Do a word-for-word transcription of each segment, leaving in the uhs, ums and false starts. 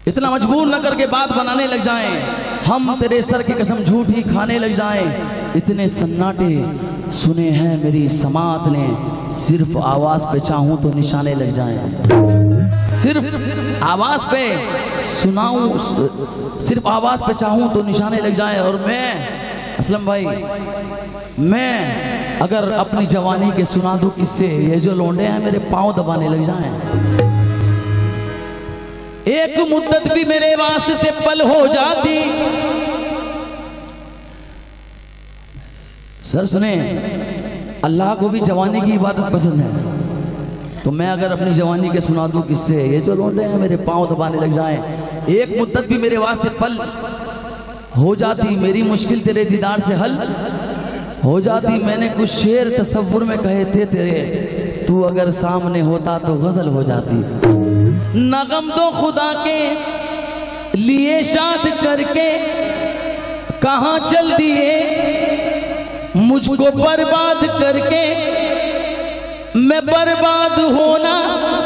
इतना मजबूर न करके बात बनाने लग जाएं, हम तेरे सर की कसम झूठी खाने लग जाएं। इतने सन्नाटे सुने हैं मेरी समात ने, सिर्फ आवाज पे चाहूं तो निशाने लग जाएं। सिर्फ आवाज पे सुनाऊं, सिर्फ आवाज पे चाहूं तो निशाने लग जाएं। और मैं असलम भाई, मैं अगर अपनी जवानी के सुना दूं किससे, ये जो लोंडे हैं मेरे पांव दबाने लग जाएं। एक मुद्दत भी मेरे वास्ते पल हो जाती। सर सुने, अल्लाह को भी जवानी की इबादत पसंद है, तो मैं अगर अपनी जवानी के सुना दूं किससे, ये जो लोंडे हैं मेरे पांव दबाने लग जाएं। एक मुद्दत भी मेरे वास्ते पल हो जाती, मेरी मुश्किल तेरे दीदार से हल हो जाती। मैंने कुछ शेर तसव्वुर में कहे थे तेरे, तू अगर सामने होता तो गजल हो जाती। नगम दो खुदा के लिए शाद करके कहां चल दिए, मुझको बर्बाद करके मैं बर्बाद होना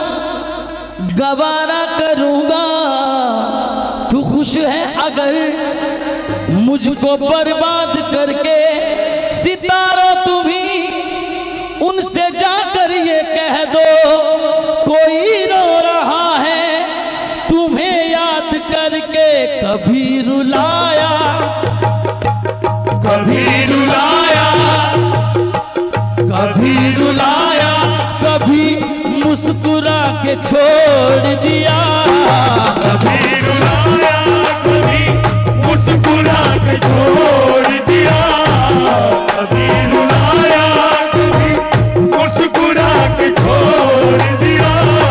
गवारा करूंगा। तू खुश है अगर मुझको बर्बाद करके, सितारों तुम्ही उनसे जाकर ये कह दो, कोई रो रहा है तुम्हें याद करके। कभी रुलाया कभी रुलाया कभी रुलाया, कभी मुस्कुरा के छोड़ दिया। कभी रुलाया कभी मुस्कुरा के छोड़ दिया। कभी रुलाया कभी मुस्कुरा के छोड़ दिया।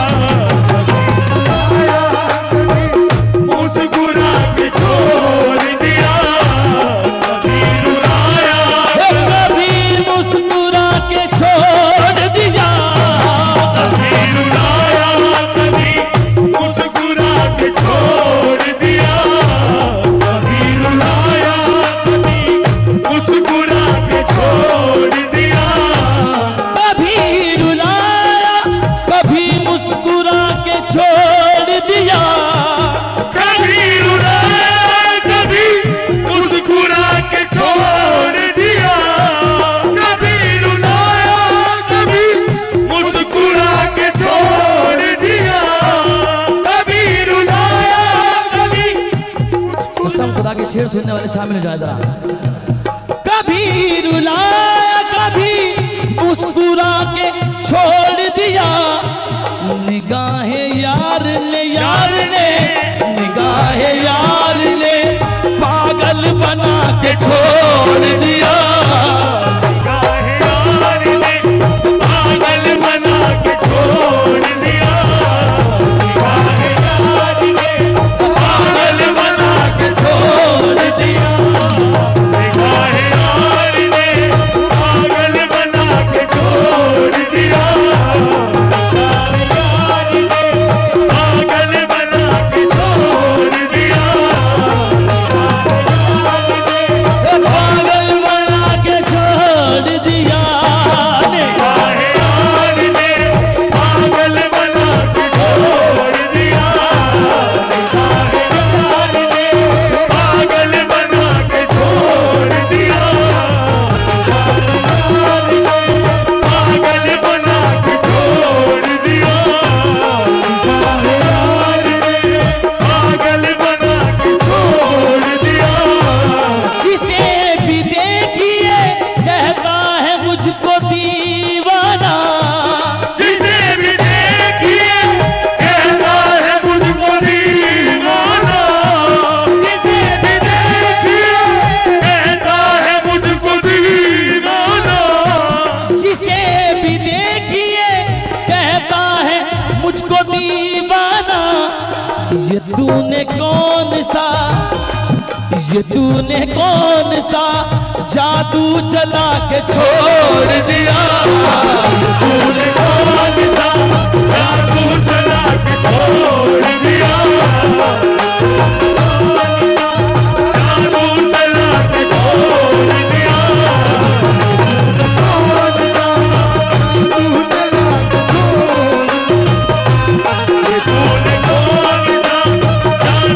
मुस्कुरा के छोड़ दिया। कभी रुलाया कभी मुस्कुरा के छोड़ दिया। कभी रुलाया कभी मुस्कुरा के छोड़ दिया। कभी रुलाया कभी मुस्कुरा के छोड़ दिया। कभी रुलाया कभी मुस्कुरा के छोड़ दिया। कभी रुलाया कभी मुस्कुरा के छोड़ दिया। कभी रुलाया कभी मुस्कुरा के छोड़ दिया। कभी रुलाया कभी कसम खुदा के शेर सुनने वाले शामिल हो जाए जरा। कभी रुलाया कभी मुस्कुरा के छोड़ दिया। निगाहें यार ने यार ने निगाहें यार ने पागल बना के छोड़ दिया। गाहे यार ने पागल बना के छोड़ दिया। गाहे यार ने पागल बना के छोड़ दिया। गाहे यार ने पागल बना के छोड़ दिया। गाहे यार ने पागल बना के छोड़ दिया। पागल बना के छोड़ दिया। गाहे यार ने पागल बना के छोड़ दिया। गाहे यार ने पागल बना के छोड़ दिया। पागल बना के छोड़ दिया। गाहे यार ने पागल बना के छोड़ दिया। जिसे भी देखिए कहता है मुझको दीवाना। जिसे भी देखिए कहता है मुझको दीवाना। जिसे भी देखिए कहता है मुझको दीवाना। जिसे भी देखिए कहता है मुझको दीवाना। ये तूने कौन सा ये तूने कौन सा जादू चला के छोड़ दिया। तूने कौन सा जादू चला के छोड़ दिया। जादू चला के छोड़ दिया। कौन सा जादू चला के छोड़ दिया। तूने कौन सा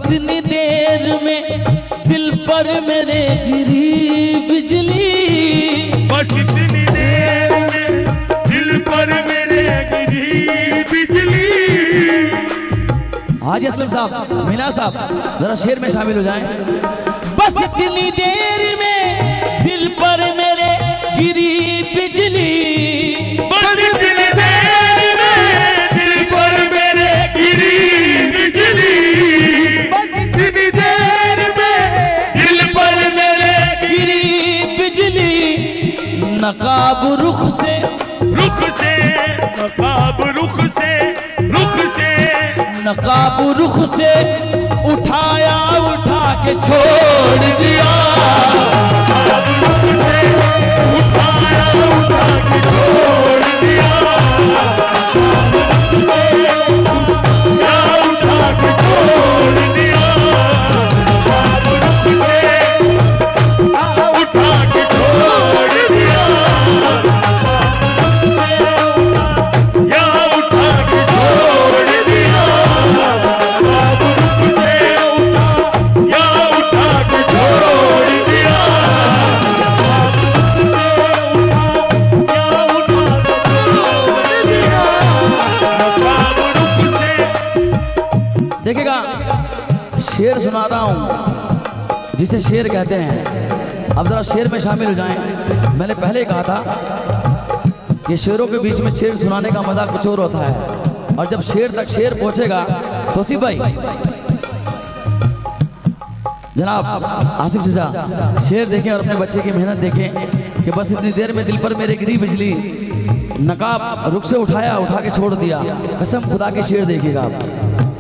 इतनी देर में दिल पर मेरे गिरी बिजली, बस इतनी देर में दिल पर मेरे गिरी बिजली। हाजी असलम साहब, मीना साहब जरा शेर में शामिल हो जाएं। बस इतनी देर में दिल पर मेरे गिरी बिजली, बस इतनी देर में दिल पर मेरे गिरी बिजली, बस इतनी देर में दिल पर मेरे गिरी बिजली। नकाब रुख से रुख से, नकाब रुख से, रुख से, नकाब रुख से उठाया उठा के छोड़ दिया, नकाब रुख से उठाया उठा के छोड़ दिया, उठाया उठा के छोड़ दिया, नकाब रुख से उठा के छोड़ दिया, या उठा के छोड़ दिया, नकाब रुख से या उठा के छोड़ दिया, या उठा के छोड़ दिया, नकाब रुख से। देखिएगा शेर सुना रहा हूं जिसे शेर कहते हैं। अब जरा शेर में शामिल हो जाएं। मैंने पहले कहा था कि शेरों के बीच में शेर सुनाने का मजा कुछ और होता है, और जब शेर तक शेर पहुंचेगा तो सी भाई जनाब आसिफ चाचा शेर देखें और अपने बच्चे की मेहनत देखें कि बस इतनी देर में दिल पर मेरे गिरी बिजली, नकाब रुख से उठाया उठा के छोड़ दिया। कसम खुदा के शेर देखिएगा आप।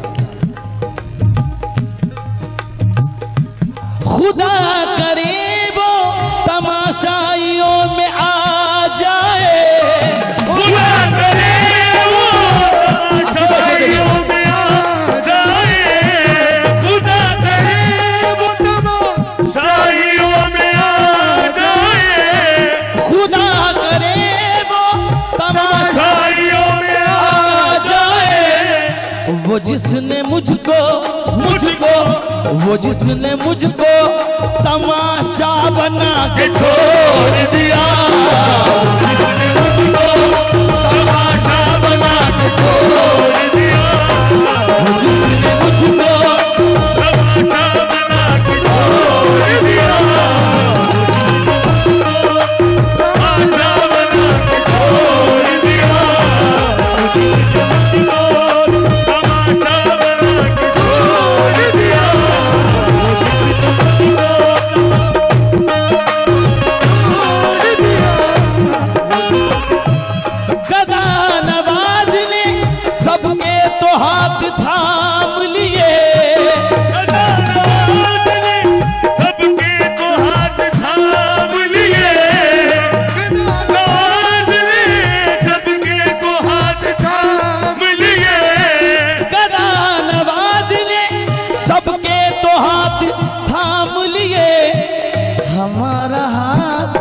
खुदा करे वो तमाशाइयों में आ जाए, खुदा करे वो तमाशाइयों में आ जाए, खुदा करे वो तमाशाइयों में आ जाए, खुदा करे वो तमाशाइयों में आ जाए। वो जिसने मुझको मुझको वो जिसने मुझको तमाशा बना के छोड़ दिया, जिसने मुझको तमाशा बना के छोड़ दिया, जिसने मुझको तमाशा बना के छोड़ दिया, तमाशा बना के छोड़ दिया, तमाशा बना के छोड़ दिया, गदा नवाज ने सबके तो हाथ थाम लिए, गदा नवाज ने सबके तो हाथ थाम लिए, गदा नवाज ने सबके तो हाथ थाम लिए, गदा नवाज ने सबके तो हाथ थाम लिए। हमारा हाथ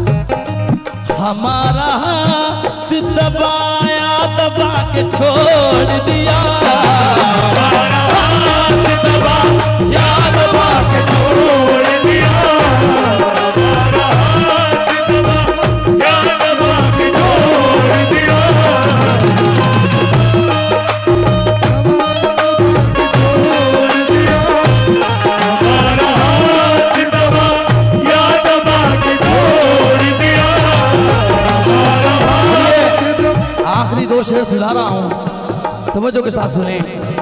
हमारा हाथ दबाया दबा के छोड़ दिया, हमारा हाथ दबाया दबा के छोड़ दिया, हमारा हाथ दबा या दबा के छोड़ दिया, हमारा हाथ दबा या दबा के छोड़ दिया, हमारा हाथ। आखिरी दो शेर सुना रहा हूं, तवज्जो के साथ सुने।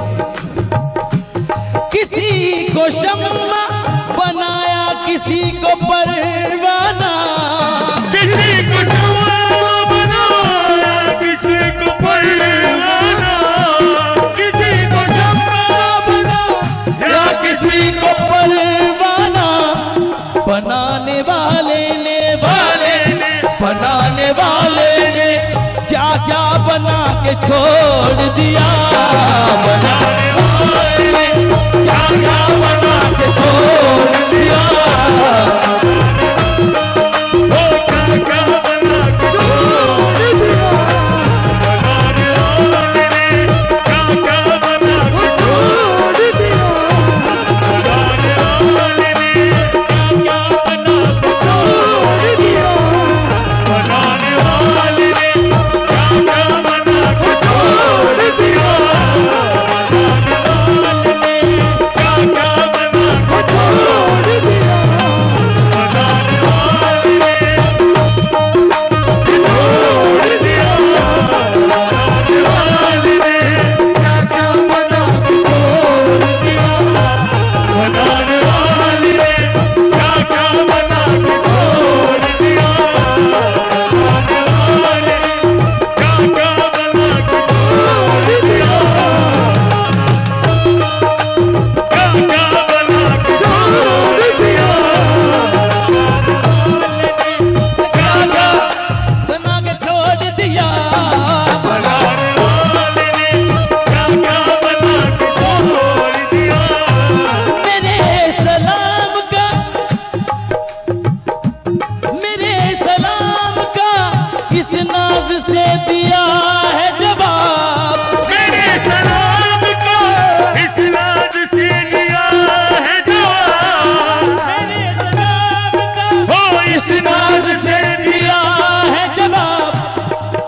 किसी को शम्मा बनाया किसी को परवाना, किसी को शम्मा बनाया किसी को परवाना, किसी को शम्मा बनाया या किसी को परवाना। बनाने वाले ने वाले ने बनाने वाले ने क्या क्या बना के छोड़ दिया, बनाने वाले ने क्या क्या बना के छोड़ दिया, वो क्या क्या बना के छोड़ दिया, बनाने वाले ने क्या क्या बना के छोड़ दिया,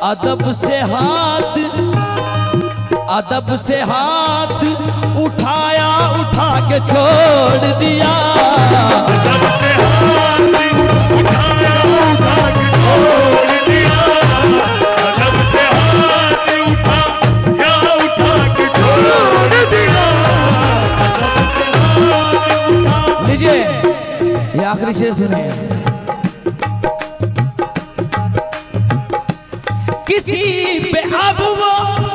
अदब से हाथ अदब से हाथ उठाया, उठा के छोड़ दिया। अदब से हाथ उठाया, उठा के छोड़ दिया। अदब से हाथ उठाया, उठा के छोड़ दिया। लीजिए ये आखिरी शेर सुनिए। किसी पे अब वो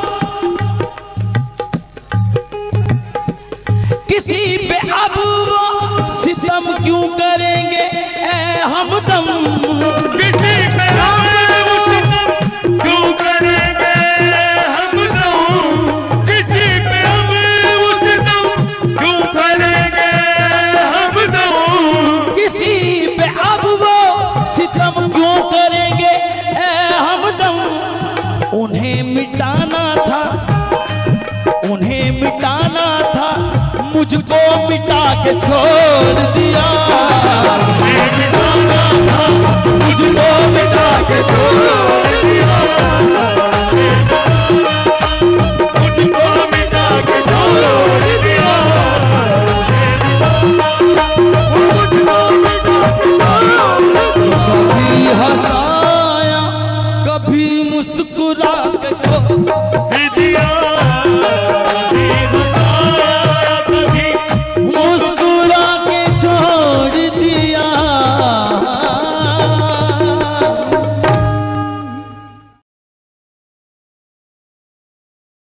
किसी पे अब वो सितम क्यों करेंगे ए हमदम। किसी पे अब वो सितम क्यों करेंगे हमदम। किसी पे अब वो सितम क्यों करेंगे हमदम। किसी पे अब वो सितम क्यों करेंगे ए हमदम। उन्हें मिटाना था उन्हें मिटाना था, मुझको मिटा के छोड़ दिया। उन्हें मिटाना था, मुझको मिटा के छोड़